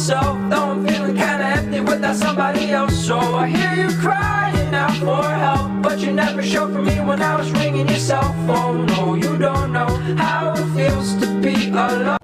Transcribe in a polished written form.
myself, though I'm feeling kinda empty without somebody else. So I hear you crying out for help, but you never showed for me when I was ringing your cell phone. No, you don't know how it feels to be alone.